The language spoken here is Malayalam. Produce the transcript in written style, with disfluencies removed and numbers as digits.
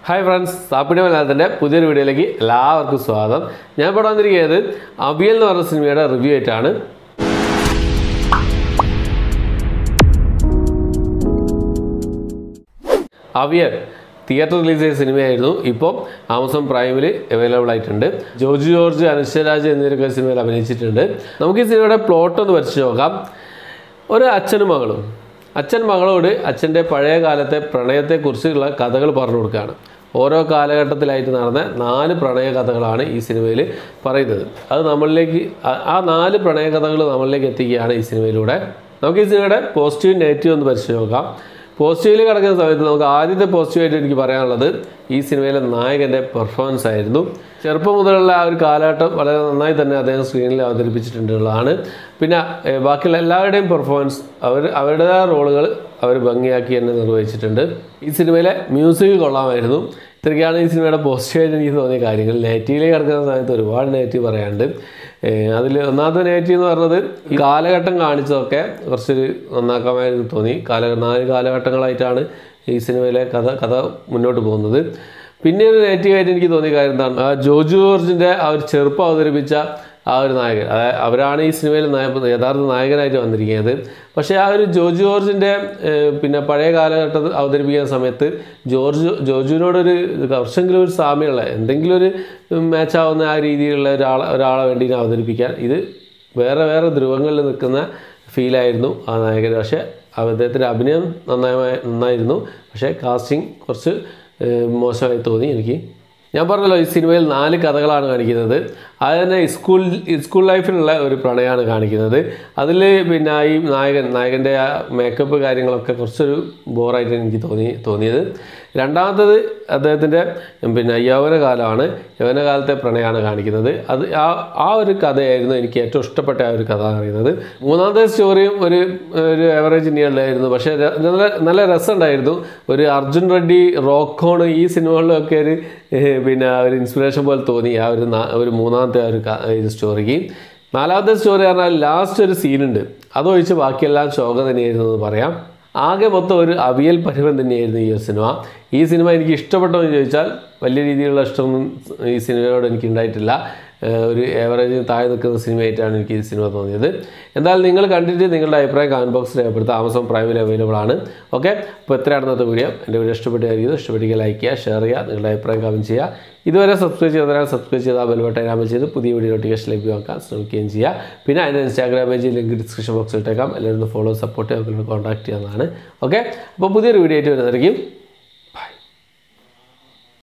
Hi friends, SAP പുതിയൊരു വീഡിയോയിലേക്ക് എല്ലാവർക്കും സ്വാഗതം. ഞാൻ ഇപ്പോൾ വന്നിരിക്കുന്നത് അവിയൽ എന്ന് പറഞ്ഞ സിനിമയുടെ റിവ്യൂ ആയിട്ടാണ്. അവിയൽ തിയേറ്റർ റിലീസ് ചെയ്ത സിനിമയായിരുന്നു. ഇപ്പോൾ ആമസോൺ പ്രൈമിൽ അവൈലബിൾ ആയിട്ടുണ്ട്. ജോജു ജോർജ്, അനസ്വര രാജൻ എന്നിവരൊക്കെ സിനിമയിൽ അഭിനയിച്ചിട്ടുണ്ട്. നമുക്ക് ഈ സിനിമയുടെ പ്ലോട്ട് ഒന്ന് പരിശോധിച്ച് നോക്കാം. ഒരു അച്ഛനും മകളും. അച്ഛൻ മകളോട് അച്ഛൻ്റെ പഴയ കാലത്തെ പ്രണയത്തെക്കുറിച്ചുള്ള കഥകൾ പറഞ്ഞു കൊടുക്കുകയാണ്. ഓരോ കാലഘട്ടത്തിലായിട്ട് നടന്ന 4 പ്രണയ കഥകളാണ് ഈ സിനിമയിൽ പറയുന്നത്. അത് നമ്മളിലേക്ക് ആ 4 പ്രണയ കഥകൾ നമ്മളിലേക്ക് എത്തിക്കുകയാണ് ഈ സിനിമയിലൂടെ. നമുക്ക് ഈ സിനിമയുടെ പോസിറ്റീവ് നെഗറ്റീവ് ഒന്ന് പരിശോധിച്ച് നോക്കാം. പോസിറ്റീവിൽ കിടക്കുന്ന സമയത്ത് നമുക്ക് ആദ്യത്തെ പോസിറ്റീവായിട്ട് എനിക്ക് പറയാനുള്ളത് ഈ സിനിമയിലെ നായകൻ്റെ പെർഫോമൻസ് ആയിരുന്നു. ചെറുപ്പം മുതലുള്ള ആ ഒരു കാലഘട്ടം വളരെ നന്നായി തന്നെ അദ്ദേഹം സ്ക്രീനിൽ അവതരിപ്പിച്ചിട്ടുള്ളതാണ്. പിന്നെ ബാക്കിയുള്ള എല്ലാവരുടെയും പെർഫോമൻസ് അവരുടേതായ റോളുകൾ അവർ ഭംഗിയാക്കി തന്നെ നിർവഹിച്ചിട്ടുണ്ട്. ഈ സിനിമയിലെ മ്യൂസിക് കൊള്ളാമായിരുന്നു. ഇത്രയൊക്കെയാണ് ഈ സിനിമയുടെ പോസിറ്റീവായിട്ട് എനിക്ക് തോന്നിയ കാര്യങ്ങൾ. നെഗറ്റീവിലേക്ക് കിടക്കുന്ന സമയത്ത് ഒരുപാട് നെഗറ്റീവ് പറയാനുണ്ട്. അതിൽ ഒന്നാമത്തെ നെഗറ്റീവ് എന്ന് പറഞ്ഞത് ഈ കാലഘട്ടം കാണിച്ചതൊക്കെ കുറച്ചൊരു നന്നാക്കാമായിരുന്നു തോന്നി. 4 കാലഘട്ടങ്ങളായിട്ടാണ് ഈ സിനിമയിലെ കഥ മുന്നോട്ട് പോകുന്നത്. പിന്നെ ഒരു നെഗറ്റീവായിട്ട് എനിക്ക് തോന്നിയ കാര്യം എന്താണ്, ജോജു ജോർജിൻ്റെ ആ ഒരു ചെറുപ്പം അവതരിപ്പിച്ച ആ ഒരു നായകൻ, അവരാണ് ഈ സിനിമയിൽ യഥാർത്ഥ നായകനായിട്ട് വന്നിരിക്കുന്നത്. പക്ഷേ ആ ഒരു ജോജു ജോർജിൻ്റെ പിന്നെ പഴയ കാലഘട്ടത്തിൽ അവതരിപ്പിക്കുന്ന സമയത്ത് ജോജുവിനോടൊരു കുറച്ചെങ്കിലും ഒരു സാമ്യമുള്ള എന്തെങ്കിലും ഒരു മാച്ചാവുന്ന ആ രീതിയിലുള്ള ഒരാളെ വേണ്ടി അവതരിപ്പിക്കാൻ ഇത് വേറെ ധ്രുവങ്ങളിൽ നിൽക്കുന്ന ഫീലായിരുന്നു ആ നായകൻ. പക്ഷേ അദ്ദേഹത്തിൻ്റെ അഭിനയം നന്നായിരുന്നു. പക്ഷേ കാസ്റ്റിംഗ് കുറച്ച് മോശമായി തോന്നി എനിക്ക്. ഞാൻ പറഞ്ഞല്ലോ, ഈ സിനിമയിൽ 4 കഥകളാണ് കാണിക്കുന്നത്. അത് തന്നെ സ്കൂൾ ലൈഫിലുള്ള ഒരു പ്രണയമാണ് കാണിക്കുന്നത്. അതിൽ പിന്നെ ഈ നായകൻ്റെ ആ മേക്കപ്പ് കാര്യങ്ങളൊക്കെ കുറച്ചൊരു ബോറായിട്ട് എനിക്ക് തോന്നിയത്. രണ്ടാമത്തത് അദ്ദേഹത്തിൻ്റെ പിന്നെ യൗവനകാലമാണ്. യൗവനകാലത്തെ പ്രണയമാണ് കാണിക്കുന്നത്. അത് ആ ഒരു കഥയായിരുന്നു എനിക്ക് ഏറ്റവും ഇഷ്ടപ്പെട്ട ആ ഒരു കഥ പറയുന്നത്. മൂന്നാമത്തെ സ്റ്റോറിയും ഒരു ആവറേജ് ഇനിയുള്ളായിരുന്നു. പക്ഷേ നല്ല രസമുണ്ടായിരുന്നു. ഒരു അർജുൻ റെഡ്ഡി, റോക്കോൺ ഈ സിനിമകളിലൊക്കെ പിന്നെ ഒരു ഇൻസ്പിറേഷൻ പോലെ തോന്നി ആ ഒരു മൂന്നാമത്തെ ആ ഒരു സ്റ്റോറിക്ക്. നാലാമത്തെ സ്റ്റോറി പറഞ്ഞാൽ ലാസ്റ്റ് ഒരു സീനുണ്ട്, അതൊഴിച്ച് ബാക്കിയെല്ലാം ശോകം തന്നെയായിരുന്നു എന്ന് പറയാം. ആകെ മൊത്തം ഒരു അവിയൽ പരുവം തന്നെയായിരുന്നു ഈ ഒരു സിനിമ. ഈ സിനിമ എനിക്ക് ഇഷ്ടപ്പെട്ടോ എന്ന് ചോദിച്ചാൽ വലിയ രീതിയിലുള്ള ഇഷ്ടമൊന്നും ഈ സിനിമയോട് എനിക്ക് ഉണ്ടായിട്ടില്ല. ഒരു ഏവറേജിന് താഴെ നിൽക്കുന്ന സിനിമയായിട്ടാണ് എനിക്ക് ഈ സിനിമ തോന്നിയത്. എന്തായാലും നിങ്ങൾ കണ്ടിട്ട് നിങ്ങളുടെ അഭിപ്രായം കമൻറ്റ് ബോക്സിൽ രേഖപ്പെടുത്തുക. ആമസോൺ പ്രൈമിൽ അവൈലബിൾ ആണ്. ഓക്കെ, അപ്പോൾ എത്രയാണ് ഇന്നത്തെ വീഡിയോ. എൻ്റെ വീഡിയോ ഇഷ്ടപ്പെട്ടെങ്കിൽ ലൈക്ക് ചെയ്യുക, ഷെയർ ചെയ്യുക, നിങ്ങളുടെ അഭിപ്രായം കമൻറ്റ് ചെയ്യുക. ഇതുവരെ സബ്സ്ക്രൈബ് ചെയ്താൽ ബെൽ ബട്ടൺ എനാബിൾ ചെയ്ത് പുതിയ വീഡിയോ നോട്ടിഫിക്കേഷൻ ലഭ്യമാക്കാൻ ശ്രമിക്കുകയും ചെയ്യുക. പിന്നെ അതിൻ്റെ ഇൻസ്റ്റാഗ്രാം പേജ് ലിങ്ക് ഡിസ്ക്രിപ്ഷൻ ബോക്സിൽ ഇട്ടേക്കാം. എല്ലാവരും ഫോളോ, സപ്പോർട്ട്, അവർക്ക് കോൺടാക്ട് ചെയ്യാവുന്നതാണ്. ഓക്കെ, അപ്പോൾ പുതിയൊരു വീഡിയോ ആയിട്ട് വരുന്നതായിരിക്കും.